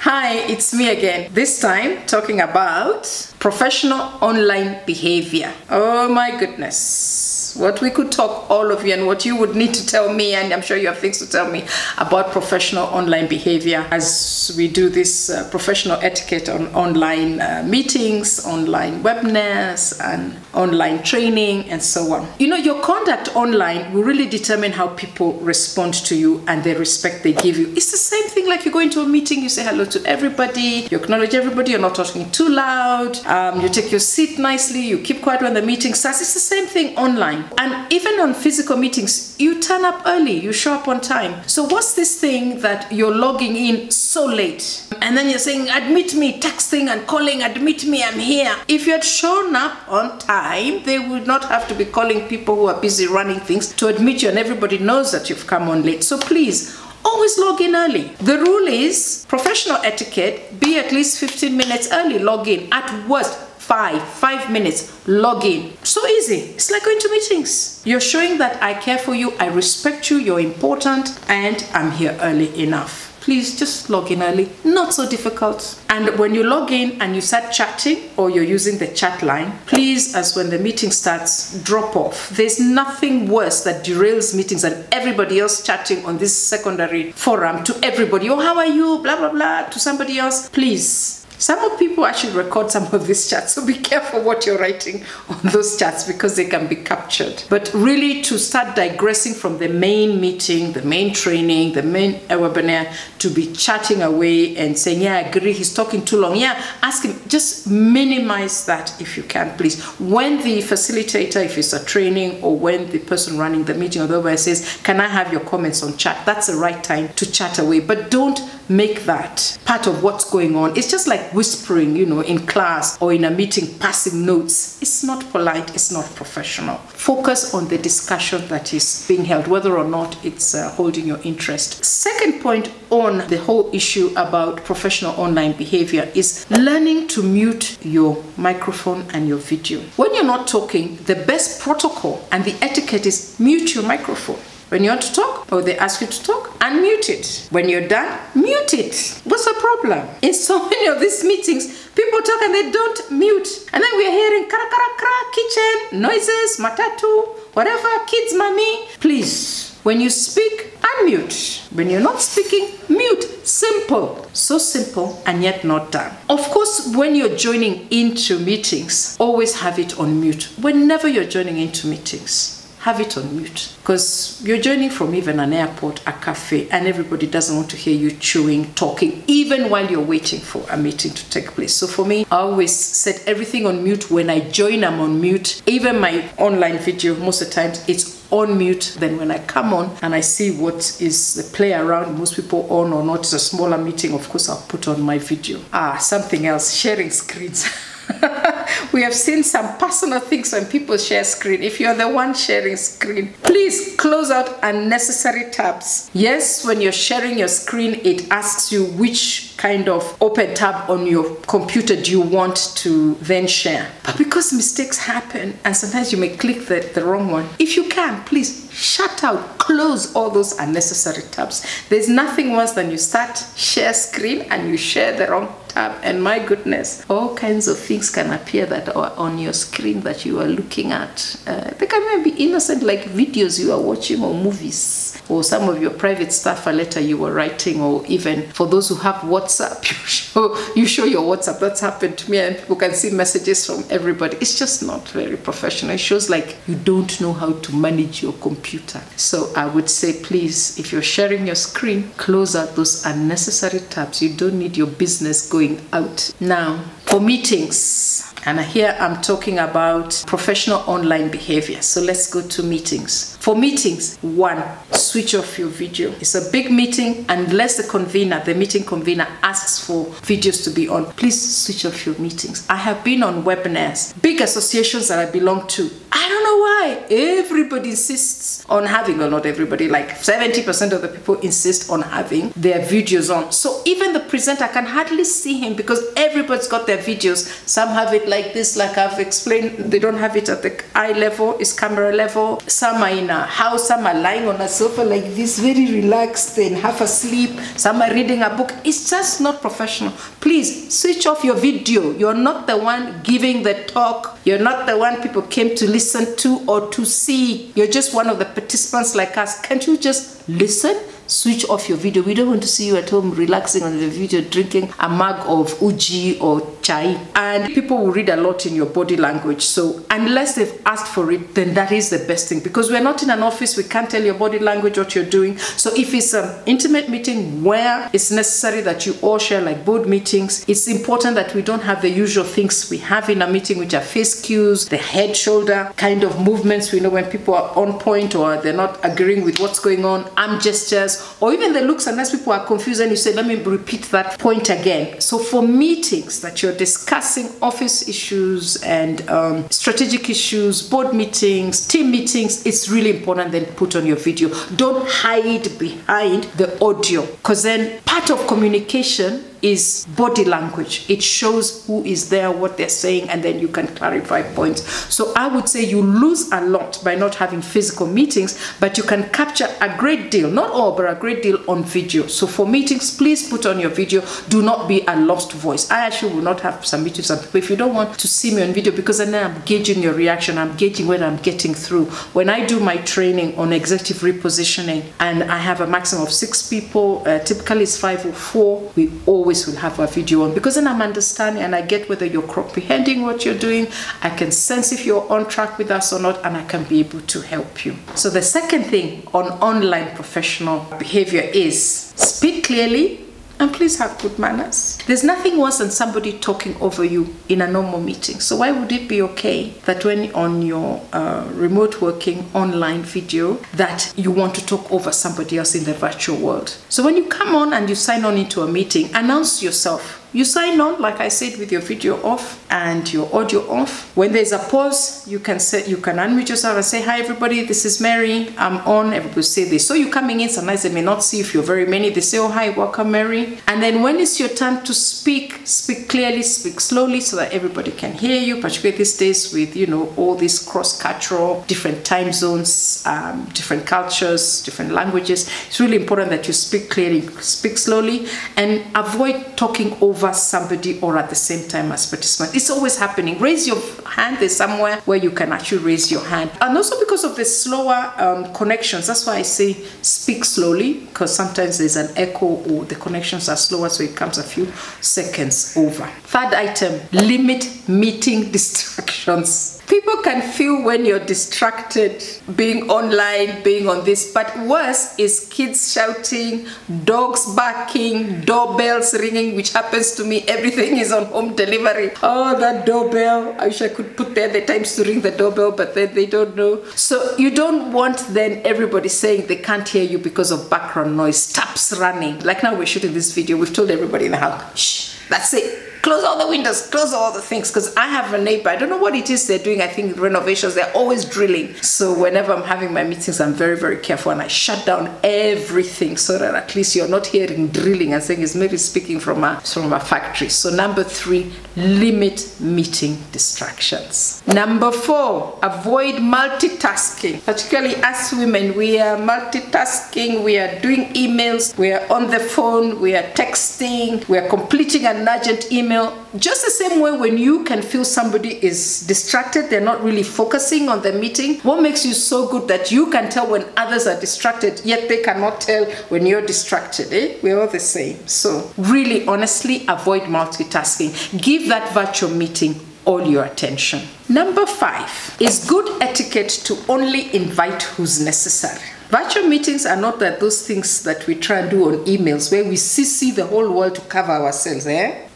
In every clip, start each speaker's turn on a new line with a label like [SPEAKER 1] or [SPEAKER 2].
[SPEAKER 1] Hi, it's me again. This time talking about professional online behavior. Oh my goodness. What we could talk, all of you, and what you would need to tell me, and I'm sure you have things to tell me about professional online behavior as we do this professional etiquette on online meetings, online webinars, and online training, and so on. You know, your conduct online will really determine how people respond to you and the respect they give you. It's the same thing like you go into a meeting, you say hello to everybody, you acknowledge everybody, you're not talking too loud, you take your seat nicely, you keep quiet when the meeting starts. It's the same thing online. And even on physical meetings, you turn up early, you show up on time. So what's this thing that you're logging in so late? And then you're saying, admit me, texting and calling, admit me, I'm here. If you had shown up on time, they would not have to be calling people who are busy running things to admit you, and everybody knows that you've come on late. So please, always log in early. The rule is professional etiquette, be at least 15 minutes early, log in. At worst, 5 minutes, log in. So easy. It's like going to meetings. You're showing that I care for you, I respect you, you're important, and I'm here early enough. Please just log in early. Not so difficult. And when you log in and you start chatting or you're using the chat line, please, as when the meeting starts, drop off. There's nothing worse that derails meetings than everybody else chatting on this secondary forum to everybody. Oh, how are you? Blah, blah, blah, to somebody else. Please. Some people actually record some of these chats, so be careful what you're writing on those chats because they can be captured. But really, to start digressing from the main meeting, the main training, the main webinar, to be chatting away and saying, yeah, I agree, he's talking too long. Yeah, ask him. Just minimize that if you can, please. When the facilitator, if it's a training, or when the person running the meeting or the webinar says, can I have your comments on chat? That's the right time to chat away. But don't make that part of what's going on. It's just like whispering, you know, in class or in a meeting, passing notes. It's not polite, it's not professional. Focus on the discussion that is being held, whether or not it's holding your interest. Second point on the whole issue about professional online behavior is learning to mute your microphone and your video. When you're not talking, the best protocol and the etiquette is mute your microphone. When you want to talk, or they ask you to talk, unmute it. When you're done, mute it. What's the problem? In so many of these meetings, people talk and they don't mute. And then we're hearing kara kara kara, kitchen, noises, matatu, whatever, kids, mommy. Please, when you speak, unmute. When you're not speaking, mute. Simple. So simple and yet not done. Of course, when you're joining into meetings, always have it on mute. Whenever you're joining into meetings, have it on mute, because you're joining from even an airport, a cafe, and everybody doesn't want to hear you chewing, talking, even while you're waiting for a meeting to take place. So for me, I always set everything on mute. When I join, I'm on mute. Even my online video, most of the times, it's on mute. Then when I come on and I see what is the play around, most people on or not, it's a smaller meeting, of course, I'll put on my video. Something else, sharing screens. We have seen some personal things when people share screen. If you're the one sharing screen, please close out unnecessary tabs. Yes, when you're sharing your screen, it asks you which kind of open tab on your computer do you want to then share. But because mistakes happen and sometimes you may click the wrong one, if you can, please shut out, close all those unnecessary tabs. There's nothing worse than you start share screen and you share the wrong tab, and my goodness, all kinds of things can appear that are on your screen that you are looking at. They can even be innocent, like videos you are watching or movies, or some of your private stuff, a letter you were writing, or even for those who have WhatsApp, you show your WhatsApp. That's happened to me, and people can see messages from everybody. It's just not very professional. It shows like you don't know how to manage your computer. So I would say, please, if you're sharing your screen, close out those unnecessary tabs. You don't need your business going out. Now, for meetings, and here I'm talking about professional online behavior. So let's go to meetings. For meetings, 1, switch off your video. It's a big meeting, unless the meeting convener asks for videos to be on. Please switch off your meetings. I have been on webinars, big associations that I belong to. I don't know know why? Everybody insists on having, or not everybody, like 70% of the people insist on having their videos on. So even the presenter can hardly see him because everybody's got their videos. Some have it like this, like I've explained. They don't have it at the eye level, it's camera level. Some are in a house, some are lying on a sofa like this, very relaxed and half asleep. Some are reading a book. It's just not professional. Please switch off your video. You're not the one giving the talk. You're not the one people came to listen to or to see. You're just one of the participants like us. Can't you just listen? Switch off your video. We don't want to see you at home relaxing on the video, drinking a mug of uji or chai. And people will read a lot in your body language. So unless they've asked for it, then that is the best thing. Because we're not in an office, we can't tell your body language what you're doing. So if it's an intimate meeting where it's necessary that you all share, like board meetings, it's important that we don't have the usual things we have in a meeting, which are face cues, the head shoulder kind of movements. We know when people are on point or they're not agreeing with what's going on, arm gestures, or even the looks, unless people are confused and you say, let me repeat that point again. So for meetings that you're discussing office issues and strategic issues, board meetings, team meetings, it's really important then put on your video. Don't hide behind the audio, because then part of communication is body language. It shows who is there, what they're saying, and then you can clarify points. So I would say you lose a lot by not having physical meetings, but you can capture a great deal, not all, but a great deal on video. So for meetings, please put on your video. Do not be a lost voice. I actually will not have some meetings on people if you don't want to see me on video, because then I'm gauging your reaction. I'm gauging when I'm getting through. When I do my training on executive repositioning and I have a maximum of 6 people, typically it's 5 or 4, we always will have a video on, because then I'm understanding and I get whether you're comprehending what you're doing. I can sense if you're on track with us or not, and I can be able to help you. So the second thing on online professional behavior is speak clearly and please have good manners. There's nothing worse than somebody talking over you in a normal meeting. So why would it be okay that when on your remote working online video that you want to talk over somebody else in the virtual world? So when you come on and you sign on into a meeting, announce yourself. You sign on, like I said, with your video off and your audio off. When there's a pause, you can unmute yourself and say, hi everybody, this is Mary, I'm on. Everybody say this. So you're coming in, sometimes they may not see if you're very many. They say, oh hi, welcome Mary. And then when it's your turn to speak, speak clearly, speak slowly so that everybody can hear you, particularly these days with, you know, all these cross-cultural, different time zones, different cultures, different languages. It's really important that you speak clearly, speak slowly, and avoid talking over somebody or at the same time as participant. It's always happening. Raise your hand. There's somewhere where you can actually raise your hand. And also because of the slower connections, that's why I say speak slowly, because sometimes there's an echo or the connections are slower, so it comes a few seconds over. Third item, limit meeting distractions. People can feel when you're distracted, being online, being on this, but worse is kids shouting, dogs barking, doorbells ringing, which happens to me. Everything is on home delivery. Oh, that doorbell. I wish I could put there the times to ring the doorbell, but then they don't know. So you don't want then everybody saying they can't hear you because of background noise, taps running. Like now we're shooting this video, we've told everybody in the house, shh, that's it. Close all the windows, close all the things, because I have a neighbor, I don't know what it is they're doing, I think renovations, they're always drilling. So whenever I'm having my meetings, I'm very, very careful and I shut down everything so that at least you're not hearing drilling and saying it's maybe speaking from a factory. So number 3, limit meeting distractions. Number 4, avoid multitasking. Particularly us women, we are multitasking, we are doing emails, we are on the phone, we are texting, we are completing an urgent email. Just the same way when you can feel somebody is distracted, they're not really focusing on the meeting. What makes you so good that you can tell when others are distracted, yet they cannot tell when you're distracted, eh? We're all the same. So really, honestly, avoid multitasking. Give that virtual meeting all your attention. Number 5 is good etiquette to only invite who's necessary. Virtual meetings are not that those things that we try and do on emails where we see the whole world to cover ourselves.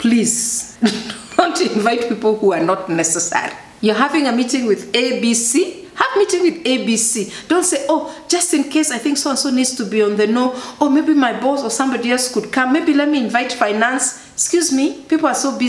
[SPEAKER 1] Please don't invite people who are not necessary. You're having a meeting with ABC, have meeting with ABC. Don't say, oh, just in case I think so-and-so needs to be on the no, or maybe my boss or somebody else could come. Maybe let me invite finance. Excuse me, people are so busy.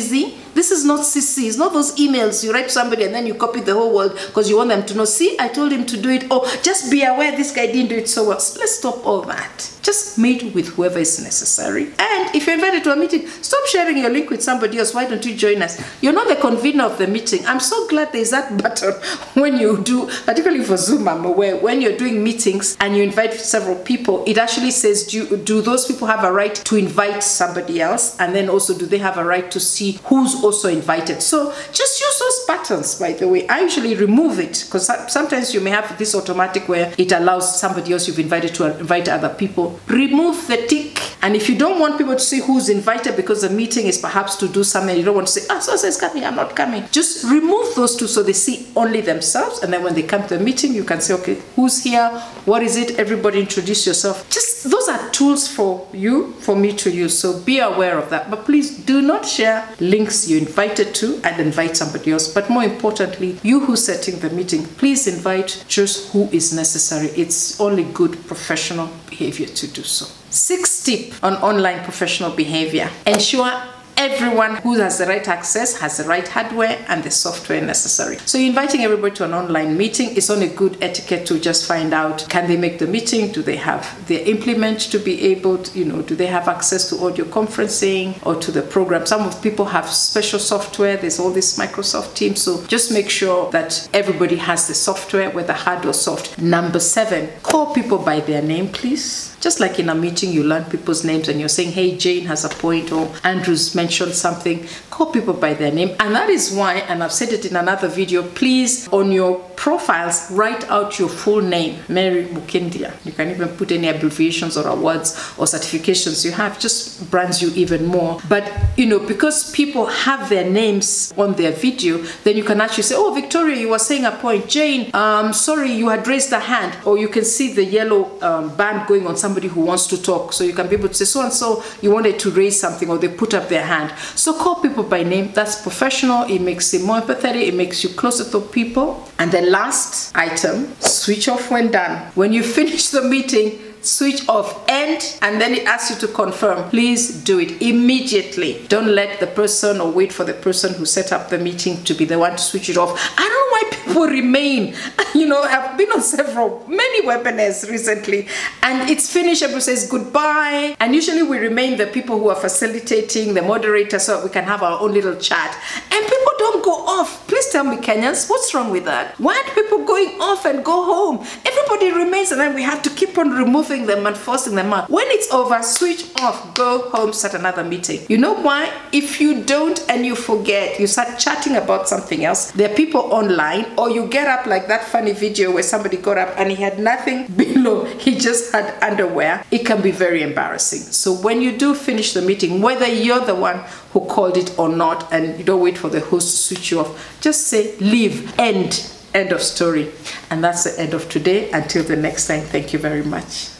[SPEAKER 1] This is not CC. It's not those emails you write to somebody and then you copy the whole world because you want them to know, see, I told him to do it. Oh, just be aware this guy didn't do it so well. So let's stop all that. Just meet with whoever is necessary. And if you're invited to a meeting, stop sharing your link with somebody else. Why don't you join us? You're not the convener of the meeting. I'm so glad there's that button when you do, particularly for Zoom, I'm aware, when you're doing meetings and you invite several people, it actually says, do those people have a right to invite somebody else? And then also, do they have a right to see who's also invited? So just use those buttons, by the way. I usually remove it because sometimes you may have this automatic where it allows somebody else you've invited to invite other people. Remove the tick. And if you don't want people to see who's invited because the meeting is perhaps to do something, you don't want to say, so is coming, I'm not coming. Just remove those two so they see only themselves. And then when they come to the meeting, you can say, okay, who's here? What is it? Everybody introduce yourself. Just those are tools for you, for me to use. So be aware of that. But please do not share links you're invited to and invite somebody else. But more importantly, you who's setting the meeting, please invite just who is necessary. It's only good professional behavior to do so. 6th tip on online professional behavior. Ensure everyone who has the right access has the right hardware and the software necessary. So you're inviting everybody to an online meeting. It's only good etiquette to just find out, can they make the meeting? Do they have their implement to be able to, do they have access to audio conferencing or to the program? Some of people have special software. There's all this Microsoft Teams. So just make sure that everybody has the software, whether hard or soft. Number 7, call people by their name, please. Just like in a meeting, you learn people's names and you're saying, hey, Jane has a point, or Andrew's mentioned something. Call people by their name. And that is why, and I've said it in another video, please, on your profiles, write out your full name, Mary Mukindia. You can even put any abbreviations or awards or certifications you have, just brands you even more. But, because people have their names on their video, then you can actually say, oh, Victoria, you were saying a point. Jane, sorry, you had raised a hand. Or you can see the yellow band going on somebody who wants to talk. So you can be able to say, so-and-so, you wanted to raise something, or they put up their hand. So call people by name. That's professional. It makes it more empathetic. It makes you closer to people. And the last item, switch off when done. When you finish the meeting, switch off, end, and then it asks you to confirm. Please do it immediately. Don't let the person or wait for the person who set up the meeting to be the one to switch it off. I don't know why people remain. I've been on many webinars recently, and it's finished, everyone says goodbye, and usually we remain the people who are facilitating, the moderator, so we can have our own little chat, and people don't go off. Please tell me, Kenyans, what's wrong with that? Why aren't people going off and go home? Everybody remains, and then we have to keep on removing them and forcing them out. When it's over, switch off, go home, start another meeting. You know why? If you don't and you forget, you start chatting about something else, there are people online, or you get up like that funny video where somebody got up and he had nothing below, he just had underwear. It can be very embarrassing. So when you do finish the meeting, whether you're the one who called it or not, and you don't wait for the host to switch you off, just say leave, end of story. And that's the end of today. Until the next time, thank you very much.